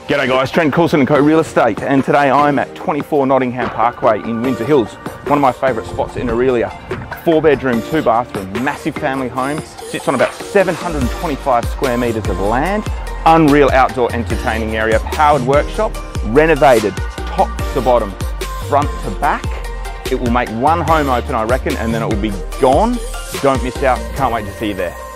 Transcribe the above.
G'day guys, Trent Coulson&Co Real Estate, and today I'm at 24 Nottingham Pkwy in Windsor Hills, one of my favourite spots in Orelia. 4-bedroom, 2-bathroom, massive family home, sits on about 725 square metres of land, unreal outdoor entertaining area, powered workshop, renovated top to bottom, front to back. It will make one home open, I reckon, and then it will be gone. Don't miss out, can't wait to see you there.